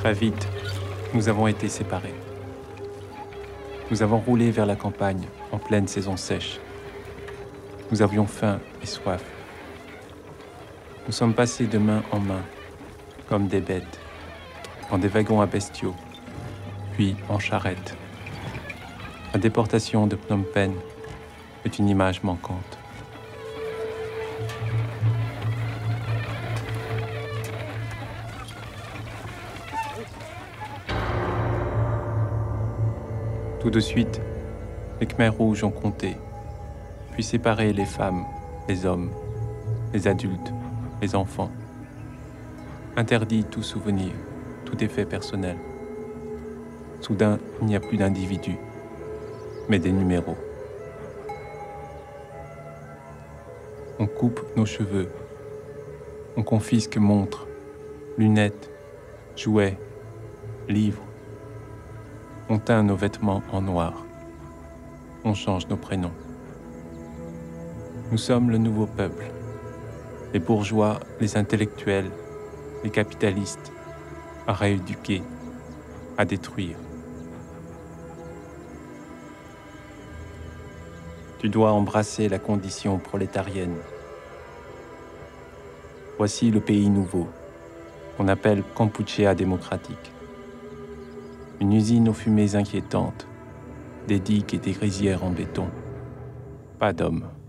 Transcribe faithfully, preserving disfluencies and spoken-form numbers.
Très vite, nous avons été séparés. Nous avons roulé vers la campagne en pleine saison sèche. Nous avions faim et soif. Nous sommes passés de main en main, comme des bêtes, dans des wagons à bestiaux, puis en charrette. La déportation de Phnom Penh est une image manquante. Tout de suite, les Khmers rouges ont compté, puis séparé les femmes, les hommes, les adultes, les enfants. Interdit tout souvenir, tout effet personnel. Soudain, il n'y a plus d'individus, mais des numéros. On coupe nos cheveux, on confisque montres, lunettes, jouets, livres. On teint nos vêtements en noir. On change nos prénoms. Nous sommes le nouveau peuple. Les bourgeois, les intellectuels, les capitalistes, à rééduquer, à détruire. Tu dois embrasser la condition prolétarienne. Voici le pays nouveau, qu'on appelle Kampuchéa démocratique. Une usine aux fumées inquiétantes, des digues et des rizières en béton. Pas d'hommes.